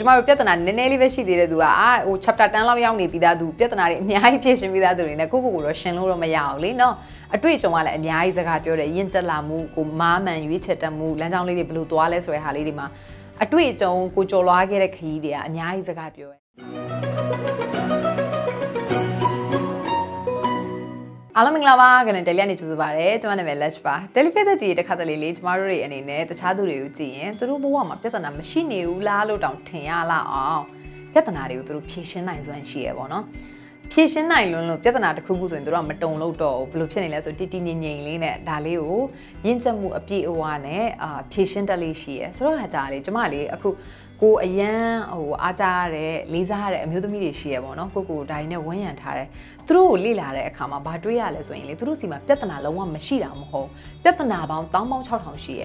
ကျမတို့ပြဿနာနည်းနည်းလေးပဲရှိသေးတယ်သူကဟို chapter 10လောက်ရောက်နေပြီးသားသူပြဿနာတွေအများကြီးဖြေရှင်းပြီးသားသူတွေနဲ့ကိုတော့ရှင်းလို့တော့မရအောင်လေနော်အတွေ့အကြုံကလည်းအများကြီးစကားပြောတယ်ရင့်ကျက်လာမှုကိုမားမှန်ရွေးချယ်တတ်မှုလမ်းကြောင်းလေးတွေဘယ်လိုသွားလဲဆိုတဲ့ဟာလေးတွေမှာအတွေ့အကြုံကိုကြော်လွှားခဲ့တဲ့ခရီးတွေကအများကြီးစကားပြောတယ်အားလုံးမင်္ဂလာပါကျွန်တော် Telly နဲ့ကြိုဆိုပါရစေကျွန်မနာမည် Letch ပါ Telly ဖက်သက်ကြီးတစ်ခါတလေလေးကျမတို့တွေအနေနဲ့တခြားသူတွေကိုကြည့်ရင်သူတို့ဘဝမှာပြဿနာမရှိနေဘူးလားလို့တောင်ထင်ရလောက်အောင်ပြဿနာတွေကိုသူတို့ဖြေရှင်းနိုင်စွမ်းရှိရပေါ့နော်ဖြေရှင်းနိုင်လို့ပြဿနာတစ်ခုခုဆိုရင်တို့ကမတုံလို့တော့ဘယ်လိုဖြစ်နေလဲဆိုတီတီငိမ့်ငိမ့်လေးနဲ့ဒါလေးကိုရင့်ကျက်မှုအပြည့်အဝနဲ့ဖြေရှင်းတတ်လေးရှိရဆိုတော့ခါကြလေကျမလေးအခုကိုအရန်ဟိုအားကြရတဲ့လေးစားရတဲ့အမျိုးသမီးတွေရှိရပေါ့နော်ကိုဒါတွေနဲ့ဝန်းရံထားတယ်သူတို့ကိုလေ့လာတဲ့အခါမှာဘာတွေးရလဲဆိုရင်လေသူတို့စီမှာပြဿနာလုံးဝမရှိတာမဟုတ်ပြဿနာပေါင်း16000ရှိရ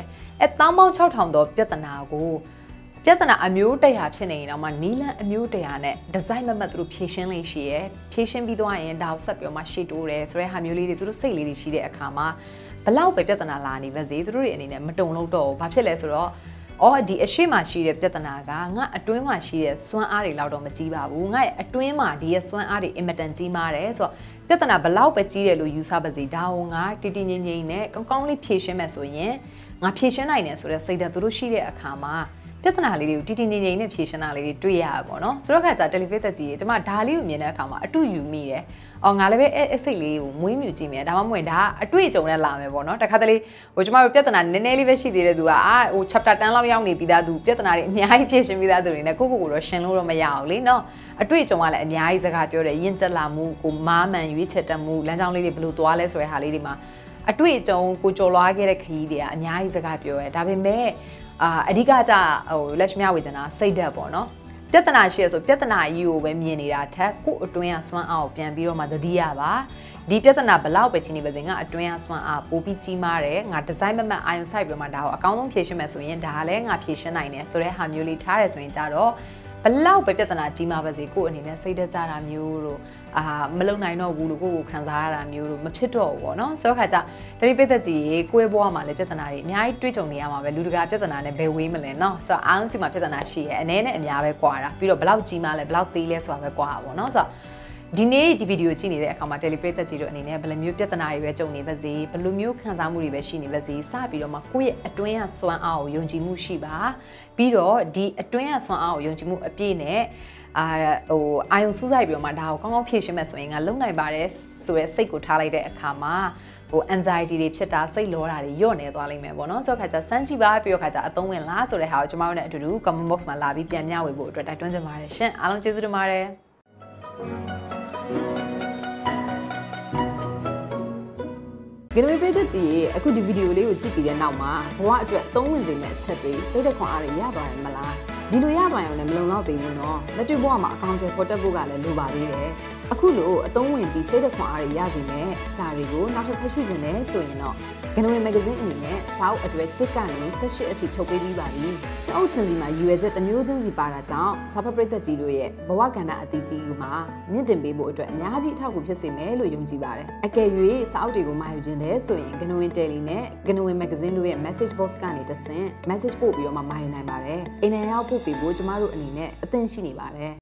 16000တော့ပြဿနာကိုပြဿနာအမျိုးတရာဖြစ်နေရင်တော့မှနီလန်အမျိုးတရာနဲ့ဒီဇိုင်းမမတ်သူတို့ဖြည့်ရှင်းလေးရှိရဖြည့်ရှင်းပြီးသွားရင်ဒါကိုဆက်ပြီးမှရှေ့တိုးတယ်ဆိုတဲ့ဟာမျိုးလေးတွေသူတို့စိတ်လေးတွေရှိတဲ့အခါမှာဘလောက်ပဲပြဿနာလာနေပါစေသူတို့တွေအနေနဲ့မတုံလို့တော့ဘာဖြစ်လဲဆိုတော့ဒီအရှိမရှိတဲ့ပြဿနာကငါအတွင်းမှာရှိတဲ့စွမ်းအားတွေလောက်တော့မကြီးပါဘူးငါရဲ့အတွင်းမှာဒီရဲ့စွမ်းအားတွေအင်မတန်ကြီးမားတယ်ဆိုတော့ပြဿနာဘလောက်ပဲကြီးတယ်လို့ယူဆပါစေဒါကိုငါတီတီငိမ့်ငိမ့်နဲ့ကောင်းကောင်းလေးဖြေရှင်းမယ်ဆိုရင်ငါဖြေရှင်းနိုင်တယ်ဆိုတဲ့စိတ်ဓာတ်သူတို့ရှိတဲ့အခါမှာပြဿနာလေးတွေကိုတီတီငိမ့်ငိမ့်နဲ့ဖြေရှင်းတာလေးတွေတွေ့ရပါဘောနော်ဆိုတော့ခါကျတယ်လီဖက်သက်ကြီးကျွန်မဒါလေးကိုမြင်တဲ့အခါမှာအတူယူမိတယ်ငါလည်းပဲအဲ့စိတ်လေးကိုမွေးမြူကြည့်မယ်ဒါမှမဟုတ်ဒါအတွေ့အကြုံနဲ့လာမယ်ပေါ့နော်တခါတလေဟိုကျမတို့ပြဿနာနည်းနည်းလေးပဲရှိသေးတယ်သူကဟို chapter 10လောက်ရောက်နေပြီးသားသူပြဿနာတွေအများကြီးဖြေရှင်းပြီးသားသူတွေနဲ့ကိုတော့ရှင်းလို့တော့မရအောင်လေနော်အတွေ့အကြုံကလည်းအများကြီးစကားပြောတယ်ရင့်ကျက်လာမှုကိုမားမှန်ရွေးချယ်တတ်မှုလမ်းကြောင်းလေးတွေဘယ်လိုသွားလဲဆိုတဲ့ဟာလေးတွေမှာအတွေ့အကြုံကိုကြော်လွှားခဲ့တဲ့ခရီးတွေကအများကြီးစကားပြောရဲဒါပေမဲ့အဓိကကြဟိုလက်ရှိမြဝေဒနာစိတ်ဓာတ်ပေါ့နော်ပြဿနာရှိရဆိုပြဿနာကြီးကိုပဲမြင်နေတာထက်ကို့အတွင်းကစွမ်းအားကိုပြန်ပြီးတော့မှသတိရပါဒီပြဿနာဘလောက်ပဲချင်းနေပါစေငါအတွင်းကစွမ်းအားပိုပြီးကြီးမားတယ်ငါဒီဇိုင်းမမတ်အာယုံစိုက်ပြီးတော့မှဒါကိုအကောင်းဆုံးဖြေရှင်းမယ်ဆိုရင်ဒါလည်းငါဖြေရှင်းနိုင်တယ်ဆိုတဲ့ဟာမျိုးလေးထားတယ်ဆိုရင်ကြတော့ဘလောက်ပဲပြဿနာကြီးမားပါစေကို့အနေနဲ့စိတ်သက်ကြတာမျိုးတို့မလုံနိုင်တော့ဘူးလို့ကိုခံစားရတာမျိုးတို့မဖြစ်တော့ဘူးပေါ့နော်ဆိုတော့ခါကျတတိပိသက်ကြီးကိုယ့်ရဲ့ဘဝမှာလည်းပြဿနာတွေအများကြီးတွေးကြုံနေရမှာပဲလူတကာပြဿနာနဲ့ဘယ်ဝေးမလဲနော်ဆိုတော့အားလုံးစီမှာပြဿနာရှိရဲအနေနဲ့အများပဲကွာတာပြီးတော့ဘလောက်ကြီးမားလဲဘလောက်သေးလဲဆိုတာပဲကွာတာပေါ့နော်ဆိုတော့ဒီနေ့ဒီဗီဒီယိုကြည့်နေတဲ့အခါမှာ Telly ပရိသတ်ကြီးတို့အနေနဲ့ဘယ်လိုမျိုးပြဿနာတွေပဲကြုံနေပါစေဘယ်လိုမျိုးခံစားမှုတွေပဲရှိနေပါစေစပြီးတော့မှကိုယ့်ရဲ့အတွင်းကစွမ်းအားကိုယုံကြည်မှုရှိပါပြီးတော့ဒီအတွင်းကစွမ်းအားကိုယုံကြည်မှုအပြည့်နဲ့အာယုံစူးစိုက်ပြီးတော့မှဒါကိုကောင်းကောင်းဖြေရှင်းမယ်ဆိုရင်ငါလုံနိုင်ပါတယ်ဆိုတဲ့စိတ်ကိုထားလိုက်တဲ့အခါမှာanxiety တွေဖြစ်တာစိတ်လောတာတွေညော့နေသွားလိမ့်မယ်ပေါ့နော်ဆိုတော့ခါကျစမ်းကြည့်ပါပြီးတော့ခါကျအသုံးဝင်လားဆိုတဲ့ဟာကိုကျွန်တော်တို့နဲ့အတူတူ comment box မှာလာပြီးပြန်မျှဝေဖို့အတွက်တိုက်တွန်းချင်ပါတယ်ရှင်အားလုံးကျေးဇူးတင်ပါတယ်ကနေ့ပြည်သက်ကြီးအခုဒီဗီဒီယိုလေးကိုကြည့်ပြီးတဲ့နောက်မှာဘဝအတွက်အသုံးဝင်စေမယ့်အချက်တွေစိတ်ဓာတ်ခွန်အားတွေရသွားတယ်မလားဒီလိုရသွားရင်လည်းမလုံလောက်သေးဘူးနော်လက်တွေ့ဘဝမှာအကောင့်တွေပေါ်တက်ဖို့ကလည်းလိုပါသေးတယ်အခုလိုအသုံးဝင်ပြီးစိတ်ဓာတ်ခွန်အားတွေရစေမယ့်စာတွေကိုနောက်ထပ်ဖတ်ရှုခြင်းနဲ့ဆိုရင်တော့ကနေ့မဂ္ဂဇင်းအနေနဲ့စာအုပ်အတွဲ1ကနေ18အထိထုတ်ပေးပြီးပါပြီ။အုပ်ချင်းစီမှာရွယ်ချက်တစ်မျိုးချင်းစီပါတာကြောင့်စာဖတ်ပရိသတ်ကြီးတို့ရဲ့ဘဝကဏ္ဍအသီးသီးမှာမြင့်တင်ပေးဖို့အတွက်အများကြီးအထောက်အကူဖြစ်စေမယ်လို့ယုံကြည်ပါတယ်။အကယ်၍စာအုပ်တွေကိုမှာယူခြင်းတဲ့ဆိုရင်ကနေ့ Telly နဲ့ကနေ့မဂ္ဂဇင်းတို့ရဲ့ message box ကနေတဆင့် message ပို့ပြီးတော့မှာယူနိုင်ပါတယ်။အိမ်ထဲရောက်ပို့ပေးဖို့ကျမတို့အနေနဲ့အသင့်ရှိနေပါတယ်